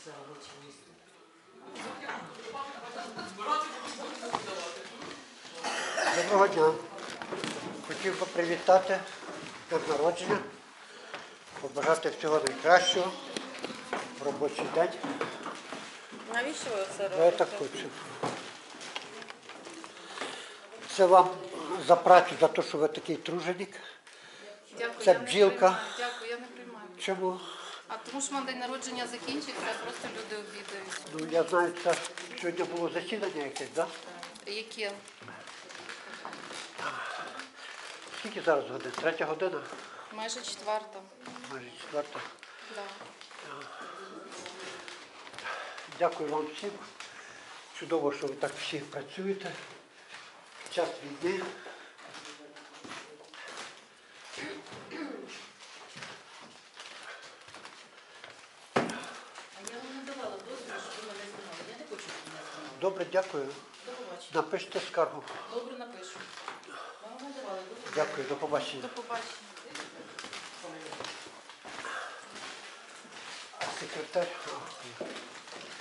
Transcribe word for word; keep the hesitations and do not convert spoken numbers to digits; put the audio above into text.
Це робоче місце. Доброго дня. Хотів би привітати день народження, побажати всього найкращого в робочий день. Навіщо ви це робите? Я так хочу. Це вам за працю, за те, що ви такий труженик. Дякую, Це я не бджілка. приймаю. Дякую, я не приймаю. Чому? А тому що в мене день народження закінчиться, просто люди обідають. Ну, я знаю, це сьогодні було засідання якесь, так? Да? Яке? Скільки зараз годин? Третя година? Майже четверта. Майже четверта. Да. Дякую вам всім. Чудово, що ви так всі працюєте. В час війни. А я вам не давала дозволу, щоб ви мене знімали. Я не хочу, щоб мене знімали. Добре, дякую. До побачення. Напишіть скаргу. Добре, напишу. Вам не давала дозволу. Дякую, до побачення. До побачення. А секретар? А, ні.